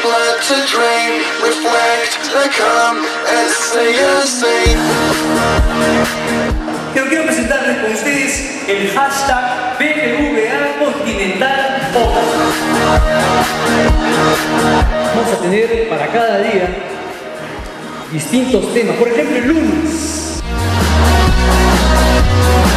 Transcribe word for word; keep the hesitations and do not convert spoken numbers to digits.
blood to drain, reflect, become, and stay the same. Pero quiero presentarles con ustedes el hashtag B B V A Continental Oda. Vamos a tener para cada día distintos temas. Por ejemplo, el lunes.